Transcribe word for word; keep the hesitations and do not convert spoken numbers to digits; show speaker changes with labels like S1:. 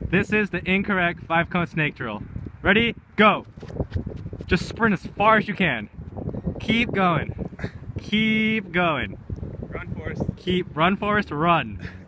S1: This is the incorrect five cone snake drill. Ready? Go! Just sprint as far as you can. Keep going. Keep going.
S2: Run, Forrest.
S1: Keep, run, Forrest, run.